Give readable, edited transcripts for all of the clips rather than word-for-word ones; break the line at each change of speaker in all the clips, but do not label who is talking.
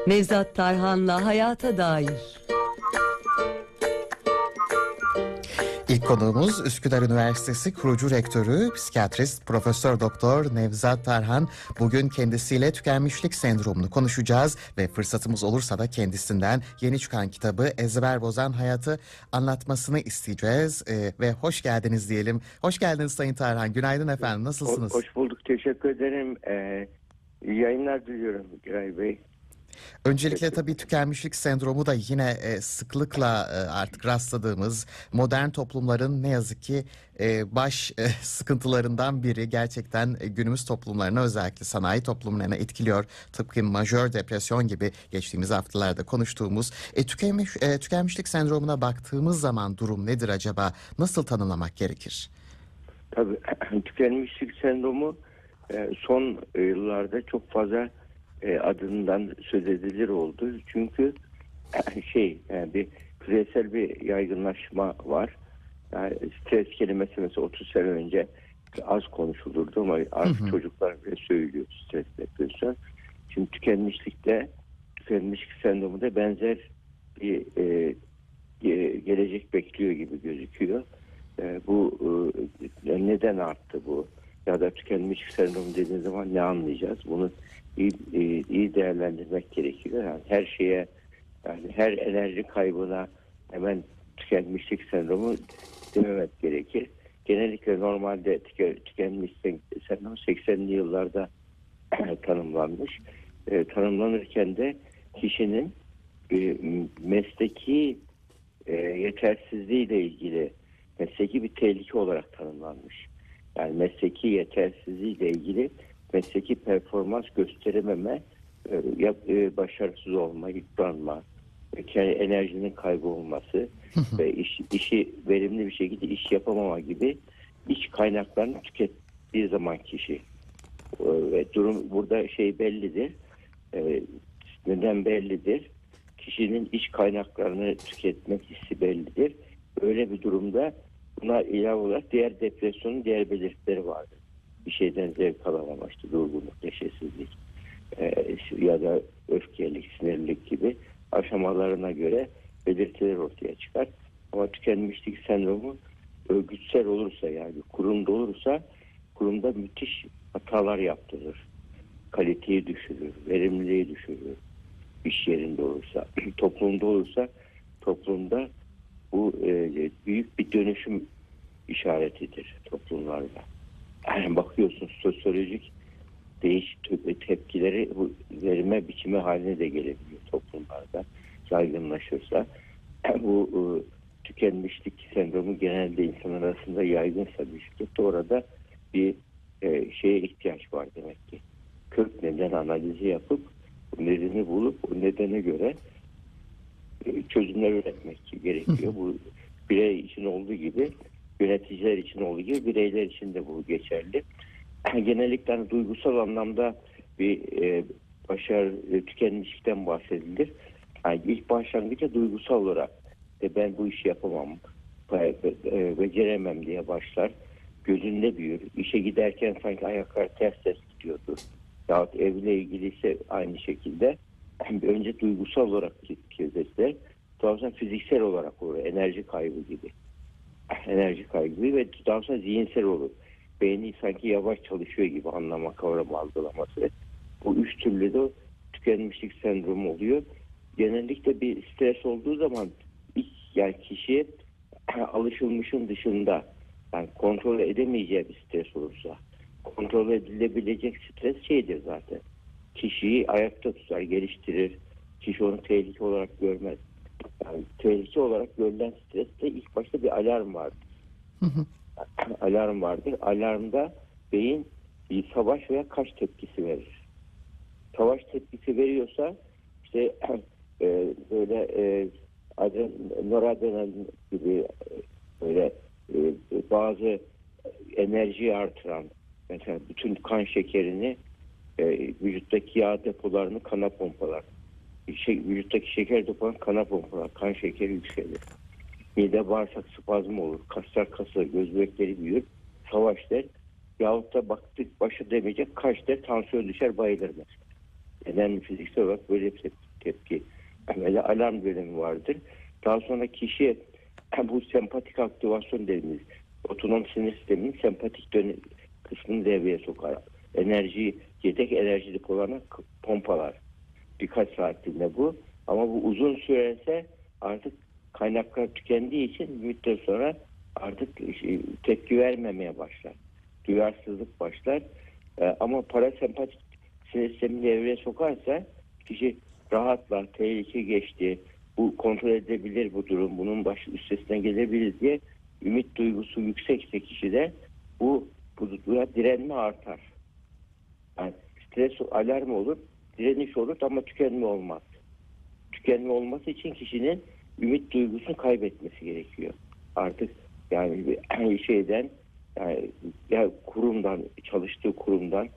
Nevzat Tarhan'la Hayata Dair.
İlk konuğumuz Üsküdar Üniversitesi kurucu rektörü, psikiyatrist Profesör Doktor Nevzat Tarhan. Bugün kendisiyle tükenmişlik sendromunu konuşacağız ve fırsatımız olursa da kendisinden yeni çıkan kitabı Ezber Bozan Hayatı anlatmasını isteyeceğiz. Ve hoş geldiniz diyelim. Hoş geldiniz Sayın Tarhan. Günaydın efendim. Nasılsınız?
Hoş bulduk. Teşekkür ederim. İyi yayınlar diliyorum Giray Bey.
Öncelikle tabii tükenmişlik sendromu da yine sıklıkla artık rastladığımız modern toplumların ne yazık ki baş sıkıntılarından biri. Gerçekten günümüz toplumlarını, özellikle sanayi toplumlarına etkiliyor. Tıpkı majör depresyon gibi geçtiğimiz haftalarda konuştuğumuz. Tükenmişlik sendromuna baktığımız zaman durum nedir acaba? Nasıl tanımlamak gerekir?
Tabii tükenmişlik sendromu son yıllarda çok fazla adından söz edilir oldu. Çünkü bir küresel bir yaygınlaşma var. Yani stres kelimesi mesela 30 sene önce az konuşulurdu ama artık çocuklar bile söylüyor stres, depresyon. Şimdi tükenmişlik sendromu da benzer bir gelecek bekliyor gibi gözüküyor. Bu neden arttı bu? Ya da tükenmişlik sendromu dediğiniz zaman ne anlayacağız? Bunu iyi değerlendirmek gerekiyor. Yani her şeye, yani her enerji kaybına hemen tükenmişlik sendromu dememek gerekir. Genellikle normalde tükenmişlik sendromu 80'li yıllarda tanımlanmış. Tanımlanırken de kişinin mesleki yetersizliğiyle ilgili mesleki bir tehlike olarak tanımlanmış. Yani mesleki yetersizliğiyle ilgili mesleki performans gösterememe, başarısız olma, yıpranma, enerjinin kaybolması ve işi verimli bir şekilde iş yapamama gibi iç kaynaklarını tükettiği zaman kişi. Ve durum burada bellidir. Neden bellidir? Kişinin iç kaynaklarını tüketmek hissi bellidir. Öyle bir durumda buna ilave olarak diğer depresyonun diğer belirtileri vardır. Bir şeyden zevk alamama, durgunluk, neşesizlik ya da öfkelik, sinirlilik gibi aşamalarına göre belirtiler ortaya çıkar. Ama tükenmişlik sendromu örgütsel olursa, yani kurumda olursa, kurumda müthiş hatalar yaptırır. Kaliteyi düşürür, verimliliği düşürür. İş yerinde olursa, toplumda olursa, toplumda bu büyük bir dönüşüm işaretidir toplumlarda. Yani bakıyorsunuz sosyolojik tepkileri verme biçimi haline de gelebiliyor toplumlarda yaygınlaşırsa. Bu tükenmişlik sendromu genelde insanlar arasında yaygınsa bir şirkette orada bir şeye ihtiyaç var demek ki. Kök neden analizi yapıp bu nedeni bulup o nedene göre çözümler üretmek gerekiyor. Bu birey için olduğu gibi, yöneticiler için olduğu gibi bireyler için de bu geçerli. Genellikle duygusal anlamda bir başarı, tükenmişlikten bahsedilir. Yani ilk başlangıçta duygusal olarak ben bu işi yapamam, beceremem diye başlar. Gözünde büyür. İşe giderken sanki ayaklar ters ters gidiyordu. Yahut evle ilgili ise aynı şekilde. Önce duygusal olarak kesilirler. Daha sonra fiziksel olarak olur. Enerji kaybı gibi. Enerji kaybı ve daha sonra zihinsel olur. Beyni sanki yavaş çalışıyor gibi anlama, kavrama, algılaması. Bu üç türlü de tükenmişlik sendromu oluyor. Genellikle bir stres olduğu zaman yani kişi alışılmışın dışında, yani kontrol edemeyeceği bir stres olursa, kontrol edilebilecek stres zaten. Kişiyi ayakta tutar, geliştirir. Kişi onu tehlike olarak görmez. Yani tehlike olarak görülen streste ilk başta bir alarm vardır. Alarm vardır. Alarmda beyin bir savaş veya kaç tepkisi verir. Savaş tepkisi veriyorsa böyle noradrenalin gibi böyle bazı enerjiyi artıran, mesela bütün kan şekerini vücuttaki yağ depolarını kana pompalar. Vücuttaki şeker depolarını kana pompalar. Kan şekeri yükselir. Mide bağırsak spazmı olur. Kaslar kasılır. Göz bebekleri büyür. Savaş der. Yahut da baktık başı demeyecek kaç der. Tansiyon düşer, bayılır mesela. Önemli fiziksel olarak böyle bir tepki. Böyle alarm dönemi vardır. Daha sonra kişi bu sempatik aktivasyon dediğimiz otonom sinir sisteminin sempatik kısmını devreye sokar. Yedek enerji depolarına pompalar. Birkaç saatliğinde bu. Ama bu uzun sürerse artık kaynaklar tükendiği için bir müddet sonra artık tepki vermemeye başlar. Duyarsızlık başlar. Ama parasempatik sinir sistemini devreye sokarsa kişi rahatla, tehlike geçti, bu kontrol edebilir bu durum, bunun üstesinden gelebilir diye ümit duygusu yüksekse kişide bu direnme artar. Yani stres alarm olur, direniş olur ama tükenme olmaz. Tükenme olması için kişinin ümit duygusunu kaybetmesi gerekiyor. Artık yani bir şeyden ya kurumdan, çalıştığı kurumdan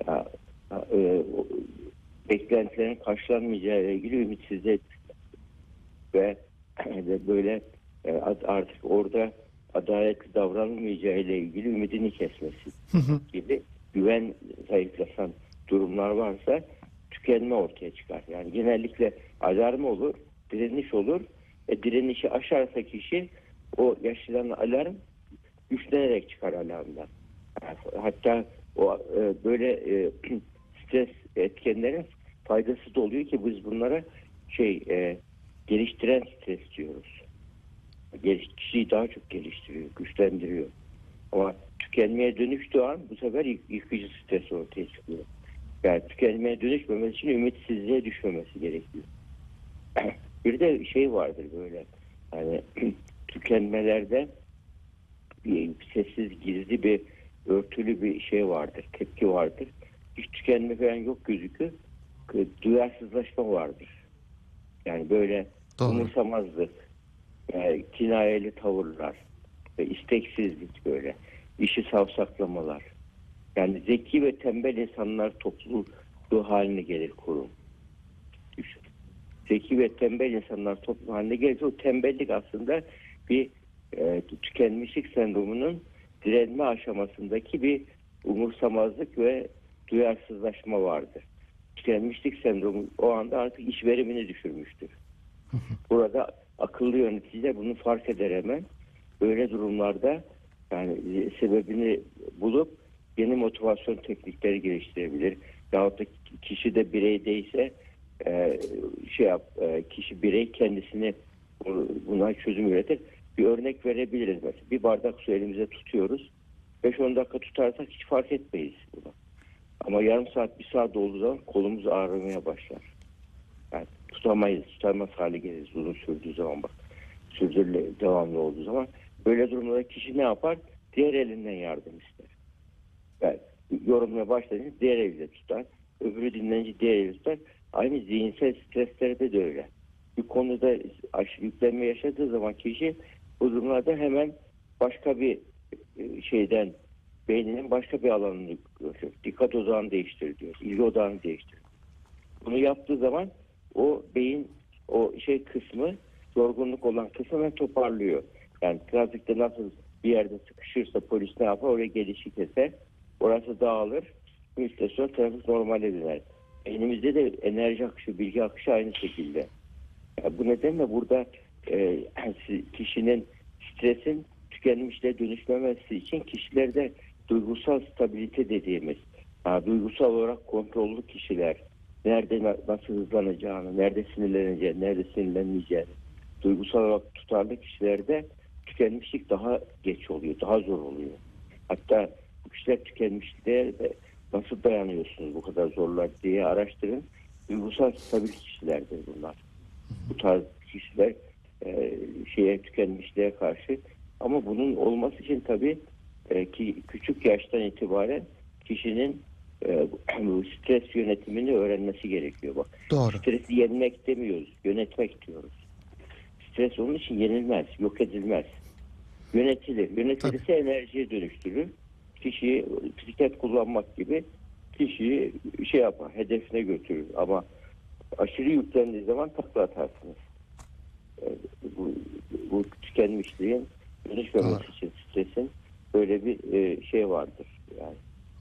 beklentilerin karşılanmayacağı ile ilgili ümitsizlik ve böyle artık orada adaletli davranılmayacağı ile ilgili ümidini kesmesi gibi güven zayıflasan durumlar varsa tükenme ortaya çıkar. Yani genellikle alarm olur, direniş olur. Direnişi aşarsa kişi o yaşanan alarm güçlenerek çıkar alarmdan. Hatta o böyle stres etkenlerin faydası da oluyor ki biz bunlara geliştiren stres diyoruz. Kişiyi daha çok geliştiriyor, güçlendiriyor. Ama tükenmeye dönüştüğü an bu sefer yıkıcı stres ortaya çıkıyor. Yani tükenmeye dönüşmemesi için ümitsizliğe düşmemesi gerekiyor. Bir de vardır böyle. Yani tükenmelerde bir sessiz, gizli bir örtülü bir vardır, tepki vardır. Hiç tükenme falan yok gözükür. Duyarsızlaşma vardır. Yani böyle umursamazlık, kinayeli tavırlar ve isteksizlik böyle. İşi savsaklamalar. Yani zeki ve tembel insanlar topluluğu haline gelir kurum. Düşün. Zeki ve tembel insanlar topluluğu haline gelir. O tembellik aslında bir tükenmişlik sendromunun direnme aşamasındaki bir umursamazlık ve duyarsızlaşma vardır. Tükenmişlik sendromu o anda artık iş verimini düşürmüştür. Burada akıllı yöneticiler bunu fark eder hemen. Böyle durumlarda yani sebebini bulup yeni motivasyon teknikleri geliştirebilir. Yahut da kişi de bireydeyse kişi birey kendisini buna çözüm üretir. Bir örnek verebiliriz mesela. Bir bardak su elimize tutuyoruz. 5-10 dakika tutarsak hiç fark etmeyiz bunu. Ama yarım saat, bir saat olduğu zaman kolumuz ağrımaya başlar. Yani tutamaz hale geliriz uzun sürdüğü zaman devamlı olduğu zaman. Böyle durumlarda kişi ne yapar? Diğer elinden yardım ister. Yani yorumlamaya başlayınca diğer eliyle tutar. Öbürü dinlenince diğer eliyle tutar. Aynı zihinsel streslerde de öyle. Bir konuda yüklenme yaşadığı zaman kişi bu durumlarda hemen başka bir beyninin başka bir alanını görüyor. Dikkat odağını değiştiriyor. İlgi odağını değiştiriyor. Bunu yaptığı zaman o beyin kısmı, yorgunluk olan kısmı toparlıyor. Yani trafikte nasıl bir yerde sıkışırsa polis ne yapar? Oraya gelişi keser. Orası dağılır. Bir müddet sonra trafik normale döner. Beynimizde de enerji akışı, bilgi akışı aynı şekilde. Yani bu nedenle burada kişinin stresin tükenmişliğe dönüşmemesi için kişilerde duygusal stabilite dediğimiz, duygusal olarak kontrollü kişiler, nerede nasıl hızlanacağını, nerede sinirleneceğini, nerede sinirlenmeyeceğini, duygusal olarak tutarlı kişilerde tükenmişlik daha geç oluyor, daha zor oluyor. Hatta bu kişiler tükenmişliğe nasıl dayanıyorsunuz bu kadar zorlar diye araştırın. Duygusal stabil kişilerdir bunlar. Bu tarz kişiler tükenmişliğe karşı. Ama bunun olması için tabii ki küçük yaştan itibaren kişinin stres yönetimini öğrenmesi gerekiyor. Bak,
doğru.
Stresi yenmek demiyoruz, yönetmek diyoruz. Stres onun için yenilmez, yok edilmez. Yönetilir. Yönetilirse enerjiye dönüştürür. Kişiyi bisiklet kullanmak gibi kişiyi hedefine götürür. Ama aşırı yüklendiği zaman takla atarsınız. Bu tükenmişliğin dönüşmemesi için stresin böyle bir vardır. Yani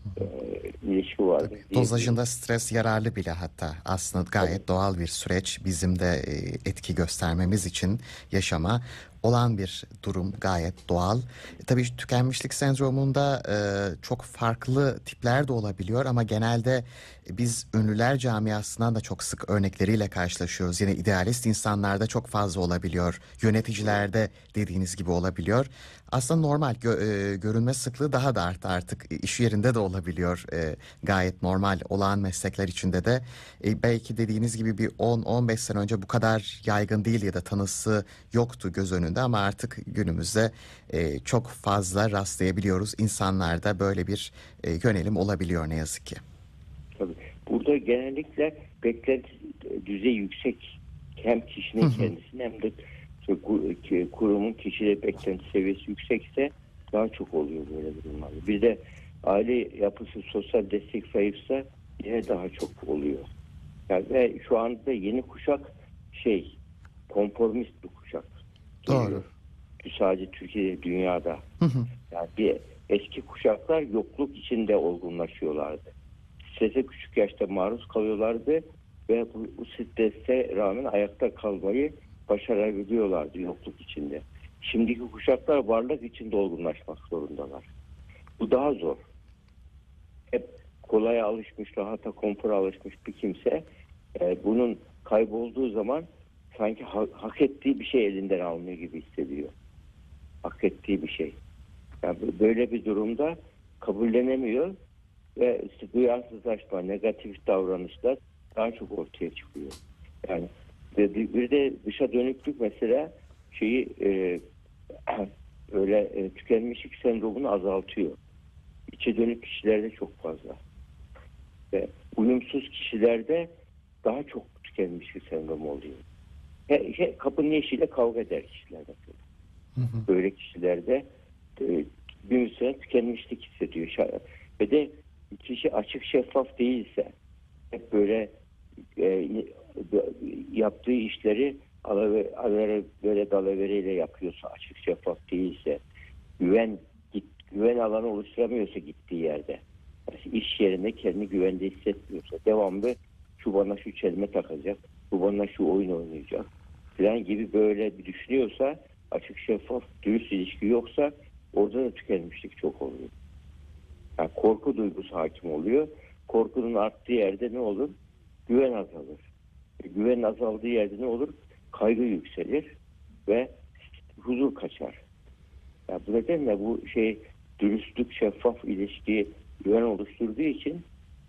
ilişki vardır.
Dozajında stres yararlı bile, hatta aslında gayet doğal bir süreç, bizim de etki göstermemiz için yaşama olan bir durum, gayet doğal. Tabii tükenmişlik sendromunda çok farklı tipler de olabiliyor ama genelde biz ünlüler camiasından da çok sık örnekleriyle karşılaşıyoruz. Yine idealist insanlarda çok fazla olabiliyor. Yöneticilerde dediğiniz gibi olabiliyor. Aslında normal, görünme sıklığı daha da arttı artık. İş yerinde de olabiliyor. Gayet normal, olağan meslekler içinde de. Belki dediğiniz gibi bir 10-15 sene önce bu kadar yaygın değil ya da tanısı yoktu göz önünde ama artık günümüzde çok fazla rastlayabiliyoruz. İnsanlarda böyle bir yönelim olabiliyor ne yazık ki.
Tabii. Burada genellikle beklenti düzeyi yüksek, hem kişinin kendisinin hem de kurumun kişiyle beklenti seviyesi yüksekse daha çok oluyor böyle durumlar. Bir de aile yapısı, sosyal destek zayıfsa yine daha çok oluyor. Yani ve şu anda yeni kuşak konformist bir kuşak.
Doğru.
Sadece Türkiye'de, dünyada. Yani eski kuşaklar yokluk içinde olgunlaşıyorlardı. Strese küçük yaşta maruz kalıyorlardı ve bu strese rağmen ayakta kalmayı başarabiliyorlardı yokluk içinde. Şimdiki kuşaklar varlık içinde olgunlaşmak zorundalar. Bu daha zor. Hep kolaya alışmış, rahata, konfora alışmış bir kimse bunun kaybolduğu zaman sanki hak ettiği bir şey elinden almıyor gibi hissediyor. Hak ettiği bir şey. Yani böyle bir durumda kabullenemiyor ve duyarsızlaşma, negatif davranışlar daha çok ortaya çıkıyor. Yani bir de dışa dönüklük mesela tükenmişlik sendromunu azaltıyor. İçe dönük kişilerde çok fazla. Ve uyumsuz kişilerde daha çok tükenmişlik sendromu oluyor. Kapının eşiyle kavga eder kişiler mesela. Böyle kişilerde bir süre tükenmişlik hissediyor. Ve de kişi açık şeffaf değilse, hep böyle yaptığı işleri böyle dalavereyle yapıyorsa, açık şeffaf değilse, güven alanı oluşturamıyorsa gittiği yerde, yani iş yerinde kendini güvende hissetmiyorsa, devamlı şu bana şu çelme takacak, bu bana şu oyun oynayacak falan gibi böyle bir düşünüyorsa, açık şeffaf dürüst ilişki yoksa orada da tükenmişlik çok oluyor. Yani korku duygusu hakim oluyor. Korkunun arttığı yerde ne olur? Güven azalır. Güven azaldığı yerde ne olur? Kaygı yükselir ve huzur kaçar. Yani bu nedenle bu dürüstlük, şeffaf ilişki güven oluşturduğu için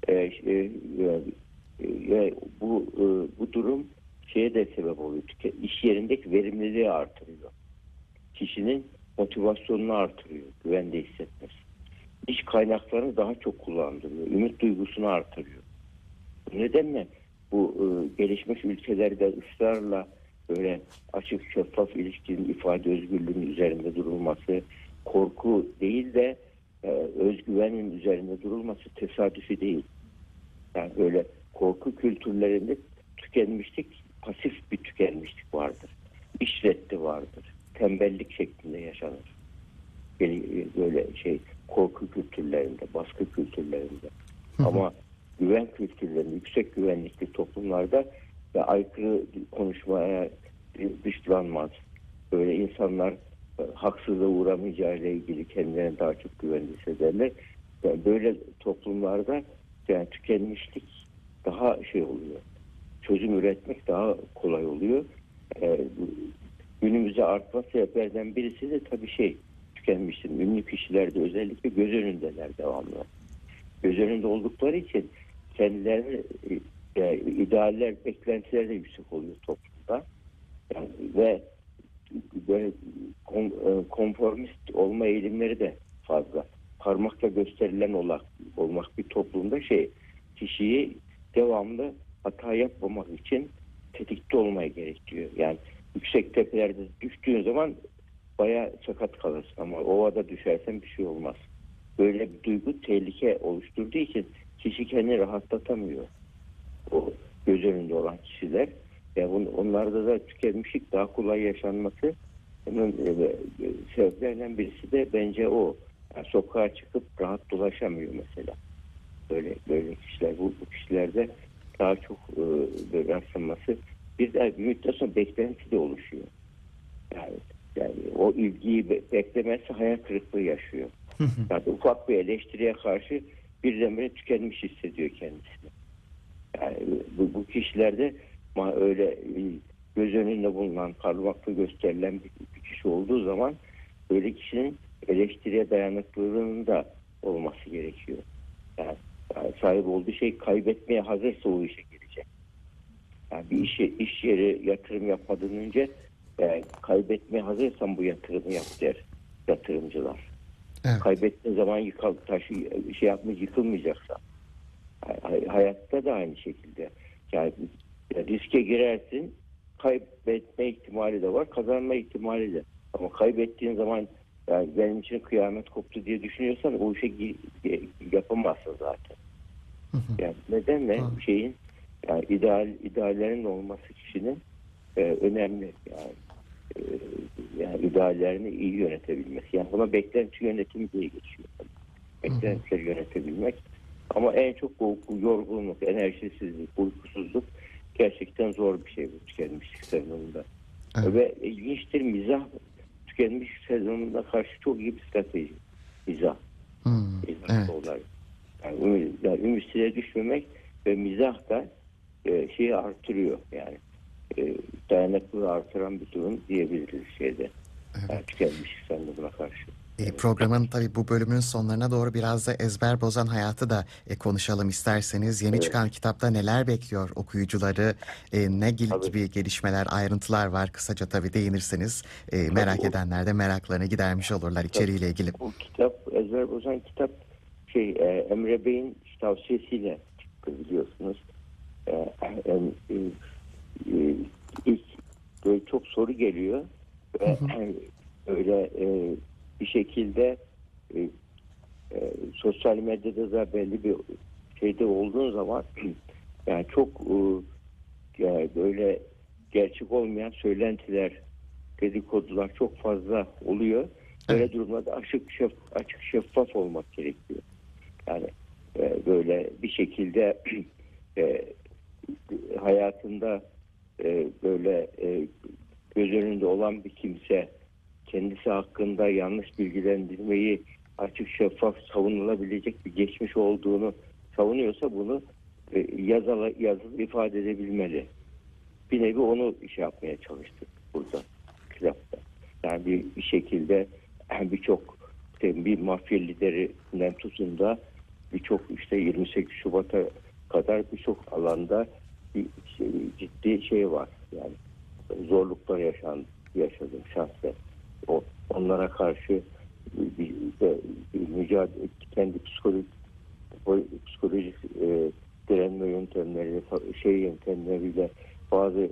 bu durum de sebep oluyor. İş yerindeki verimliliği artırıyor. Kişinin motivasyonunu artırıyor. Güvende hissetmesi. İş kaynaklarını daha çok kullandırıyor. Ümit duygusunu artırıyor. Bu nedenle bu gelişmiş ülkelerde ısrarla böyle açık şeffaf ilişkinin ifade özgürlüğünün üzerinde durulması, korku değil de özgüvenin üzerinde durulması tesadüfi değil. Yani böyle korku kültürlerinde tükenmişlik, pasif bir tükenmişlik vardır. İş reddi vardır. Tembellik şeklinde yaşanır. Böyle korku kültürlerinde, baskı kültürlerinde. Ama güven kültürlerinde, yüksek güvenlikli toplumlarda ve aykırı konuşmaya dışlanmaz. Böyle insanlar haksızlığa uğramayacağıyla ilgili kendilerine daha çok güvende hissederler. Yani böyle toplumlarda yani tükenmişlik daha oluyor. Çözüm üretmek daha kolay oluyor. Günümüzde artma sebeplerden birisi de tabii tükenmişlik. Ünlü kişilerde özellikle göz önündeler devamlı. Göz önünde oldukları için kendilerine idealler, beklentiler de yüksek oluyor toplumda. Yani, ve böyle konformist olma eğilimleri de fazla. Parmakla gösterilen olmak bir toplumda kişiyi devamlı hata yapmamak için tetikte olmaya gerekiyor. Yani yüksek tepelerde düştüğün zaman bayağı sakat kalırsın ama ovada düşersen bir şey olmaz. Böyle bir duygu tehlike oluşturduğu için kişi kendini rahatlatamıyor. O göz önünde olan kişiler. Yani onlarda da tükenmişlik daha kolay yaşanması sebeplerinden birisi de bence o. Yani sokağa çıkıp rahat dolaşamıyor mesela. Böyle kişiler, bu kişilerde daha çok böyle rastlanması, bir de bir müddet sonra beklenti de oluşuyor. Yani o ilgiyi beklemezse hayal kırıklığı yaşıyor. Yani ufak bir eleştiriye karşı birdenbire tükenmiş hissediyor kendisini. Yani bu kişilerde öyle göz önünde bulunan, parmakla gösterilen bir kişi olduğu zaman böyle kişinin eleştiriye dayanıklılığının da olması gerekiyor. Yani sahip olduğu şey kaybetmeye hazırsa o işe girecek. Yani bir iş yeri yatırım yapmadan önce kaybetmeye hazırsan bu yatırımı yap der yatırımcılar.
Evet.
Kaybettiğin zaman yıkılmayacaksa. Hayatta da aynı şekilde. Yani riske girersin, kaybetme ihtimali de var, kazanma ihtimali de. Ama kaybettiğin zaman yani benim için kıyamet koptu diye düşünüyorsan o işe yapamazsın zaten. Yani nedenle şeyin yani ideallerin olması kişinin önemli yani ideallerini iyi yönetebilmesi. Yani buna beklenti yönetimi diye geçiyor. Beklentileri yönetebilmek. Ama en çok yorgunluk, enerjisizlik, uykusuzluk gerçekten zor bir şey bu tükenmişlik sezonunda. Evet. Ve ilginçtir, mizah tükenmişlik sezonunda karşı çok iyi bir strateji. Mizah. Evet. Olarak. Yani ümitsizliğe düşmemek ve mizah da şeyi artırıyor yani. Dayanıklılığı artıran bir durum diyebiliriz şeyde. Evet. Yani tükenmişlik sezonuna karşı.
Programın tabii bu bölümün sonlarına doğru biraz da ezber bozan hayatı da konuşalım isterseniz. Yeni çıkan kitapta neler bekliyor okuyucuları, ne gibi gelişmeler, ayrıntılar var? Kısaca tabii değinirseniz merak edenler de meraklarını gidermiş olurlar içeriğiyle ilgili.
O kitap, ezber bozan kitap Emre Bey'in tavsiyesiyle çıktı biliyorsunuz. İlk böyle çok soru geliyor ve öyle bir şekilde sosyal medyada da belli bir şeyde olduğun zaman yani çok yani böyle gerçek olmayan söylentiler, dedikodular çok fazla oluyor. Böyle durumlarda açık şeffaf olmak gerekiyor. Yani böyle bir şekilde hayatında böyle göz önünde olan bir kimse kendisi hakkında yanlış bilgilendirmeyi açık şeffaf savunulabilecek bir geçmiş olduğunu savunuyorsa bunu yazılı ifade edebilmeli. Bir nevi onu yapmaya çalıştık burada kitapta. Yani bir şekilde birçok bir mafya liderinden tutun da birçok 28 Şubat'a kadar birçok alanda ciddi şey var. Yani zorluklar yaşadım şahsen. Onlara karşı bir mücadele, kendi psikolojik direnme yöntemleriyle bazı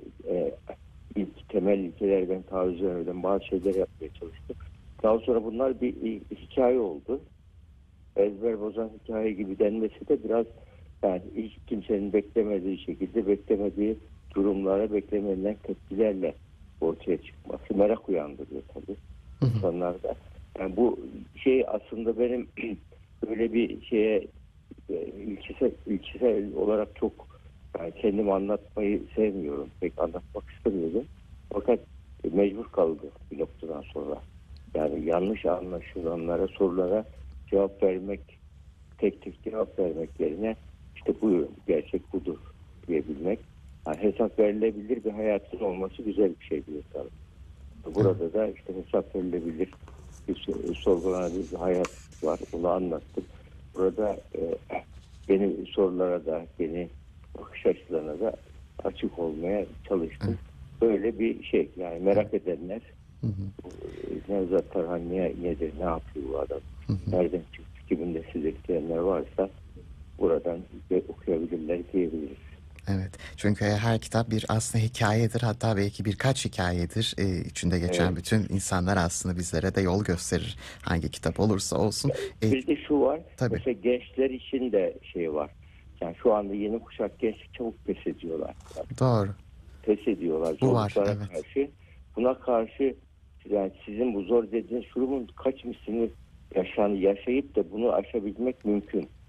temel ilkelerden taviz vermeden bazı şeyler yapmaya çalıştım. Daha sonra bunlar bir hikaye oldu. Ezber bozan hikaye gibi denmesi de biraz yani hiç kimsenin beklemediği şekilde beklemediği durumlara beklemenilen tepkilerle ortaya çıkması merak uyandırıyor tabii insanlarda. Yani bu şey aslında benim böyle bir şeye ilkesel olarak çok yani kendimi anlatmayı sevmiyorum. Pek anlatmak istemiyordum. Fakat mecbur kaldı bir noktadan sonra. Yani yanlış anlaşılanlara, sorulara cevap vermek, tek tek cevap vermek yerine işte bu gerçek budur diyebilmek. Yani hesap verilebilir bir hayatın olması güzel bir şey diyor tabii. Burada da işte hesap verilebilir bir sorgulanabilir bir hayat var. Bunu anlattım. Burada yeni sorulara da, yeni bakış açılarına da açık olmaya çalıştım. Böyle bir şey yani merak edenler Nevzat Tarhan nedir, ne yapıyor bu adam, nereden çıktı, kimin nesili diyenler varsa buradan okuyabilirler diyebiliriz.
Evet. Çünkü her kitap bir aslında hikayedir. Hatta belki birkaç hikayedir. İçinde geçen bütün insanlar aslında bizlere de yol gösterir. Hangi kitap olursa olsun.
Bir de şu var.
Tabii.
Mesela gençler için de şey var. Yani şu anda yeni kuşak gençlik çabuk pes ediyorlar. Yani
doğru.
Pes ediyorlar zorluklara karşı. Buna karşı yani sizin bu zor dediğiniz durumun kaç mislini yaşayıp da bunu aşabilmek mümkün.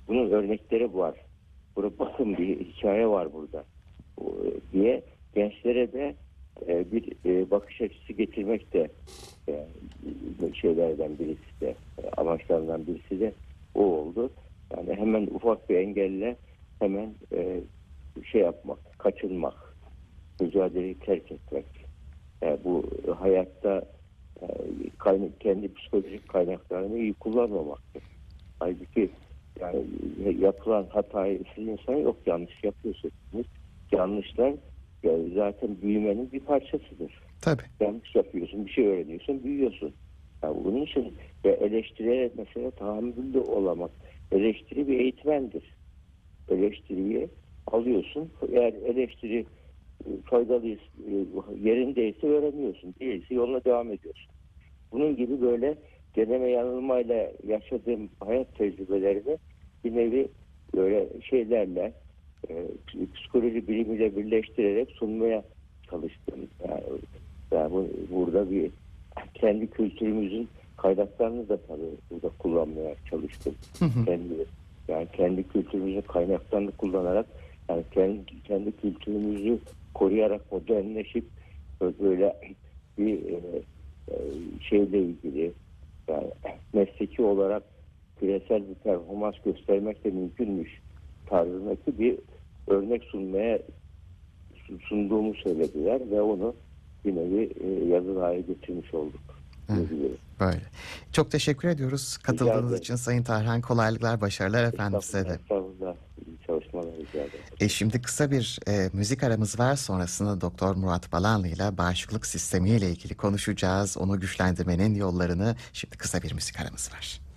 Bunun örnekleri var. Burada bakın bir hikaye var burada diye gençlere de bir bakış açısı getirmek de şeylerden birisi de amaçlarından birisi de o oldu. Yani hemen ufak bir engelle hemen şey yapmak, kaçınmak, mücadeleyi terk etmek. Yani bu hayatta kendi psikolojik kaynaklarını iyi kullanmamaktır. Halbuki yani yapılan hatayı siz insan yok, yanlış yapıyorsunuz. Yanlışlar yani zaten büyümenin bir parçasıdır.
Tabii.
Yanlış yapıyorsun, bir şey öğreniyorsun, büyüyorsun. Yani bunun için eleştiriye mesela tahammüllü olamak. Eleştiri bir eğitmendir. Eleştiriyi alıyorsun. Eğer eleştiri faydalıysa, yerindeyse öğreniyorsun. Değilse yoluna devam ediyorsun. Bunun gibi böyle deneme yanılmayla yaşadığım hayat tecrübelerini bir nevi böyle şeylerle psikoloji bilimiyle birleştirerek sunmaya çalıştım. Yani burada bir kendi kültürümüzün kaynaklarını da tabii burada kullanmaya çalıştım. Kendi kültürümüzün kaynaklarını kullanarak yani kendi kültürümüzü koruyarak modernleşip böyle bir şeyle ilgili yani mesleki olarak küresel bir performans göstermek de mümkünmüş tarzındaki bir örnek sunduğumu söylediler ve onu bir nevi yazılı hale getirmiş olduk.
Böyle. Çok teşekkür ediyoruz katıldığınız için Sayın Tarhan. Kolaylıklar, başarılar efendim size de.
Estağfurullah. İyi çalışmalar rica ederim.
Şimdi kısa bir müzik aramız var. Sonrasında Doktor Murat Balanlı ile bağışıklık sistemi ile ilgili konuşacağız. Onu güçlendirmenin yollarını. Şimdi kısa bir müzik aramız var.